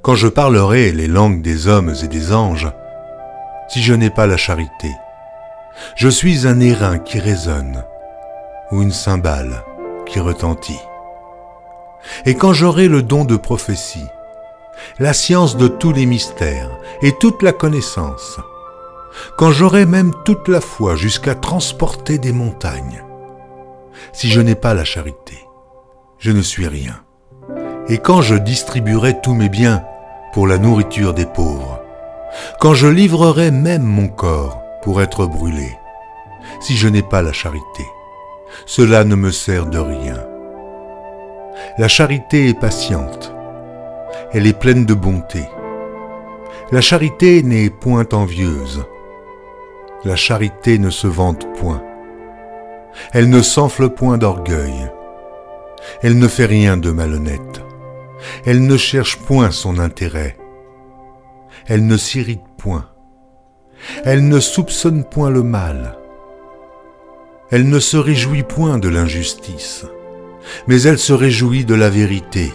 quand je parlerai les langues des hommes et des anges, si je n'ai pas la charité, je suis un airain qui résonne ou une cymbale qui retentit. Et quand j'aurai le don de prophétie, la science de tous les mystères et toute la connaissance, quand j'aurai même toute la foi jusqu'à transporter des montagnes, si je n'ai pas la charité, je ne suis rien. Et quand je distribuerai tous mes biens pour la nourriture des pauvres, quand je livrerai même mon corps pour être brûlé, si je n'ai pas la charité, cela ne me sert de rien. La charité est patiente, elle est pleine de bonté. La charité n'est point envieuse. La charité ne se vante point. Elle ne s'enfle point d'orgueil. Elle ne fait rien de malhonnête. Elle ne cherche point son intérêt. Elle ne s'irrite point. Elle ne soupçonne point le mal. Elle ne se réjouit point de l'injustice, mais elle se réjouit de la vérité.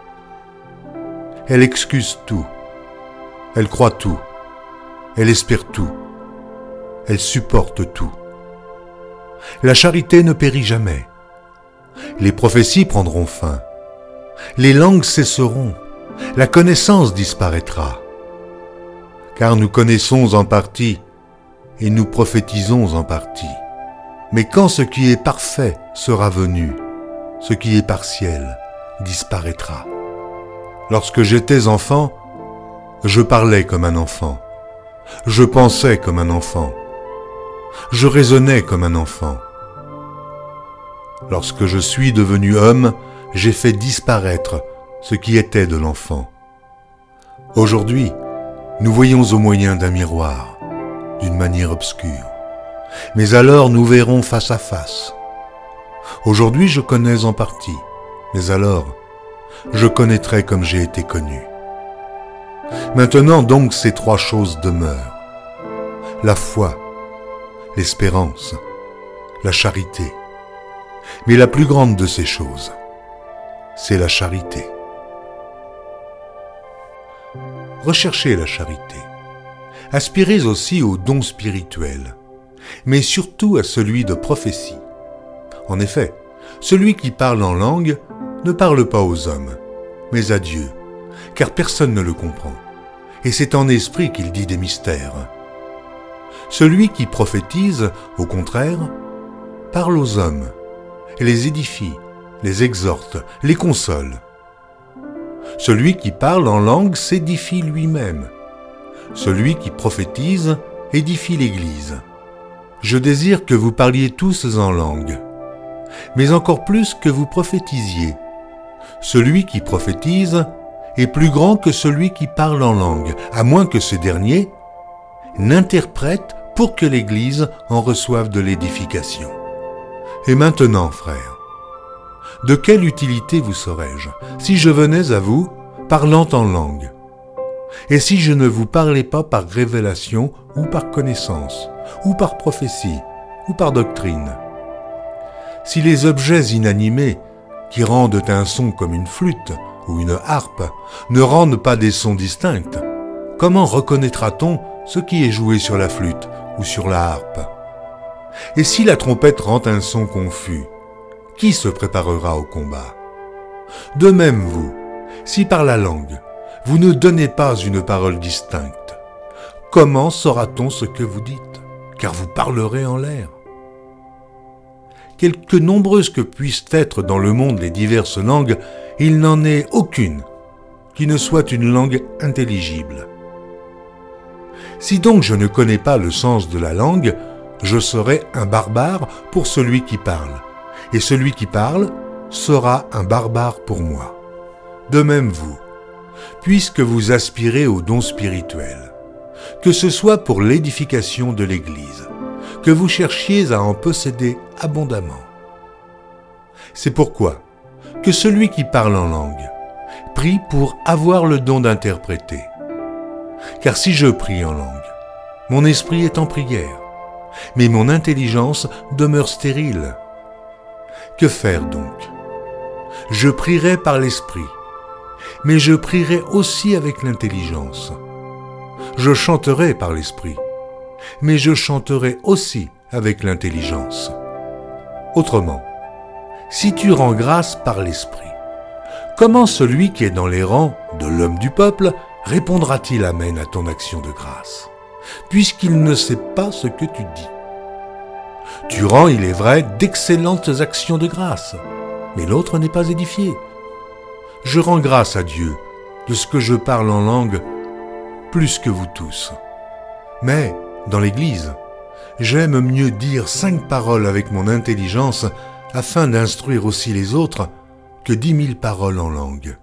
Elle excuse tout. Elle croit tout. Elle espère tout. Elle supporte tout. La charité ne périt jamais. Les prophéties prendront fin. Les langues cesseront. La connaissance disparaîtra. Car nous connaissons en partie et nous prophétisons en partie. Mais quand ce qui est parfait sera venu, ce qui est partiel disparaîtra. Lorsque j'étais enfant, je parlais comme un enfant. Je pensais comme un enfant. Je raisonnais comme un enfant. Lorsque je suis devenu homme, j'ai fait disparaître ce qui était de l'enfant. Aujourd'hui, nous voyons au moyen d'un miroir, d'une manière obscure. Mais alors nous verrons face à face. Aujourd'hui je connais en partie, mais alors je connaîtrai comme j'ai été connu. Maintenant donc ces trois choses demeurent. La foi, l'espérance, la charité. Mais la plus grande de ces choses, c'est la charité. Recherchez la charité. Aspirez aussi au don spirituel, mais surtout à celui de prophétie. En effet, celui qui parle en langue ne parle pas aux hommes, mais à Dieu, car personne ne le comprend, et c'est en esprit qu'il dit des mystères. Celui qui prophétise, au contraire, parle aux hommes, et les édifie, les exhorte, les console. Celui qui parle en langue s'édifie lui-même. Celui qui prophétise édifie l'Église. Je désire que vous parliez tous en langue, mais encore plus que vous prophétisiez. Celui qui prophétise est plus grand que celui qui parle en langue, à moins que ce dernier n'interprète pour que l'Église en reçoive de l'édification. Et maintenant, frères, de quelle utilité vous serais-je si je venais à vous parlant en langue, et si je ne vous parlais pas par révélation ou par connaissance, ou par prophétie, ou par doctrine? Si les objets inanimés, qui rendent un son comme une flûte ou une harpe, ne rendent pas des sons distincts, comment reconnaîtra-t-on ce qui est joué sur la flûte ou sur la harpe? Et si la trompette rend un son confus, qui se préparera au combat? De même vous, si par la langue, vous ne donnez pas une parole distincte, comment saura-t-on ce que vous dites? Car vous parlerez en l'air. Quelque nombreuses que puissent être dans le monde les diverses langues, il n'en est aucune qui ne soit une langue intelligible. Si donc je ne connais pas le sens de la langue, je serai un barbare pour celui qui parle, et celui qui parle sera un barbare pour moi. De même vous, puisque vous aspirez au don spirituel, que ce soit pour l'édification de l'Église, que vous cherchiez à en posséder abondamment. C'est pourquoi que celui qui parle en langue prie pour avoir le don d'interpréter. Car si je prie en langue, mon esprit est en prière, mais mon intelligence demeure stérile. Que faire donc? Je prierai par l'esprit, mais je prierai aussi avec l'intelligence. Je chanterai par l'esprit, mais je chanterai aussi avec l'intelligence. Autrement, si tu rends grâce par l'esprit, comment celui qui est dans les rangs de l'homme du peuple répondra-t-il Amen à ton action de grâce, puisqu'il ne sait pas ce que tu dis? Tu rends, il est vrai, d'excellentes actions de grâce, mais l'autre n'est pas édifié. Je rends grâce à Dieu de ce que je parle en langue plus que vous tous. Mais, dans l'Église, j'aime mieux dire 5 paroles avec mon intelligence afin d'instruire aussi les autres que 10 000 paroles en langue.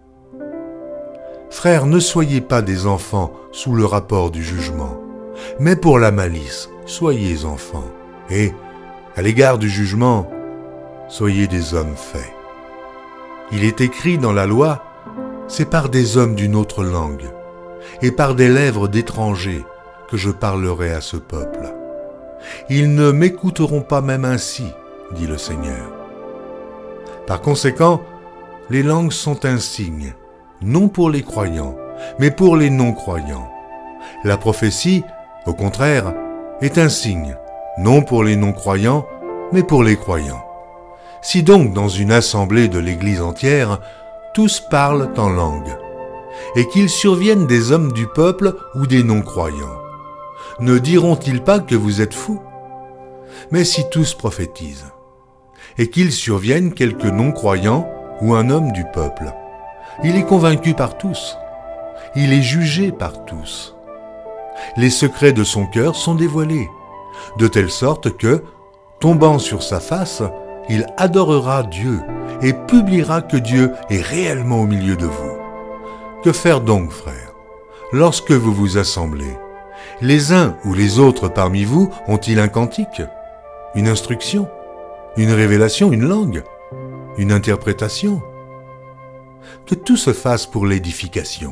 Frères, ne soyez pas des enfants sous le rapport du jugement, mais pour la malice, soyez enfants. Et, à l'égard du jugement, soyez des hommes faits. Il est écrit dans la loi, c'est par des hommes d'une autre langue, et par des lèvres d'étrangers que je parlerai à ce peuple. Ils ne m'écouteront pas même ainsi, dit le Seigneur. Par conséquent, les langues sont un signe, non pour les croyants, mais pour les non-croyants. La prophétie, au contraire, est un signe, non pour les non-croyants, mais pour les croyants. Si donc dans une assemblée de l'Église entière, tous parlent en langue, et qu'il survienne des hommes du peuple ou des non-croyants, ne diront-ils pas que vous êtes fous? Mais si tous prophétisent, et qu'il survienne quelques non-croyants ou un homme du peuple, il est convaincu par tous, il est jugé par tous. Les secrets de son cœur sont dévoilés, de telle sorte que, tombant sur sa face, il adorera Dieu et publiera que Dieu est réellement au milieu de vous. Que faire donc, frères, lorsque vous vous assemblez? Les uns ou les autres parmi vous ont-ils un cantique, une instruction, une révélation, une langue, une interprétation? Que tout se fasse pour l'édification.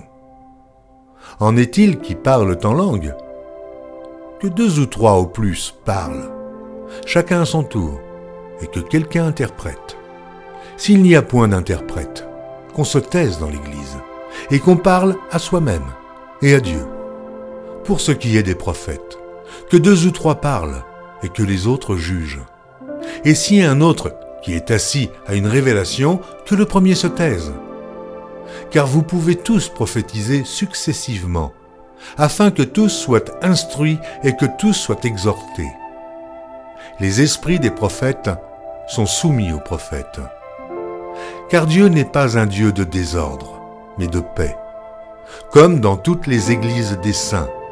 En est-il qui parlent en langue? Que 2 ou 3 au plus parlent, chacun à son tour, et que quelqu'un interprète. S'il n'y a point d'interprète, qu'on se taise dans l'Église, et qu'on parle à soi-même et à Dieu. Pour ce qui est des prophètes, que 2 ou 3 parlent, et que les autres jugent. Et si un autre qui est assis a une révélation, que le premier se taise. Car vous pouvez tous prophétiser successivement, afin que tous soient instruits et que tous soient exhortés. Les esprits des prophètes sont soumis aux prophètes. Car Dieu n'est pas un Dieu de désordre, mais de paix, comme dans toutes les églises des saints,